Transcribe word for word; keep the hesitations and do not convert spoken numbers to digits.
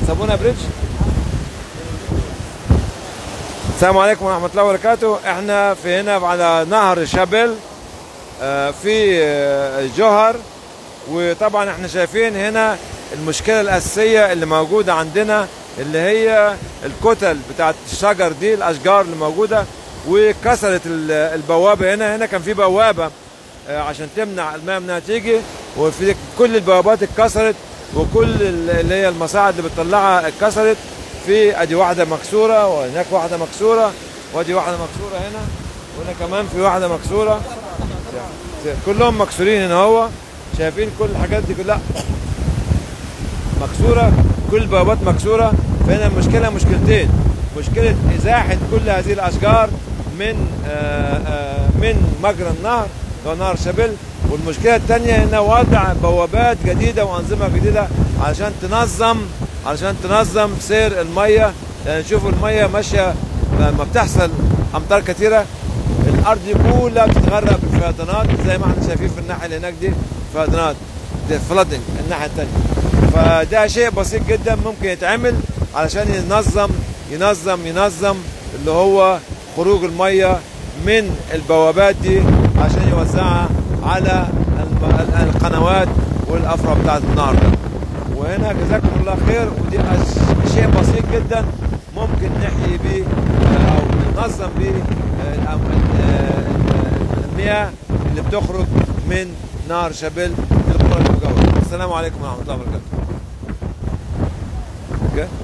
سابونا بريدج. السلام عليكم ورحمة الله وبركاته. احنا في هنا على نهر شابل في جوهر، وطبعا احنا شايفين هنا المشكلة الأساسية اللي موجودة عندنا اللي هي الكتل بتاعت الشجر دي، الأشجار اللي موجودة، وكسرت البوابة. هنا هنا كان في بوابة عشان تمنع الماء منها تيجي، وفي كل البوابات اتكسرت، وكل اللي هي المصاعد اللي بتطلعها اتكسرت. في ادي واحدة مكسورة، وهناك واحدة مكسورة، وادي واحدة مكسورة هنا، وهنا كمان في واحدة مكسورة. كلهم مكسورين هنا، هو شايفين كل الحاجات دي كلها مكسورة، كل البوابات مكسورة. فهنا المشكلة مشكلتين: مشكلة إزاحة كل هذه الأشجار من آآ آآ من مجرى النهر اللي هو نهر شابل، والمشكلة الثانية هنا وضع بوابات جديدة وأنظمة جديدة علشان تنظم علشان تنظم سير المية. لأن نشوفوا المية ماشية لما بتحصل أمطار كثيرة، الأرض دي كلها بتتغرق بالفيضانات زي ما احنا شايفين في الناحية اللي هناك دي، فيضانات فلادنج الناحية الثانية. فده شيء بسيط جدا ممكن يتعمل علشان ينظم ينظم ينظم اللي هو خروج المية من البوابات دي عشان يوزعها على القنوات والأفرع بتاعت النهر ده. وهنا جزاكم الله خير، ودي شيء بسيط جدا ممكن نحيي بيه أو ننظم بيه المياه اللي بتخرج من نهر شابل للقرى المجاورة. السلام عليكم ورحمة الله وبركاته.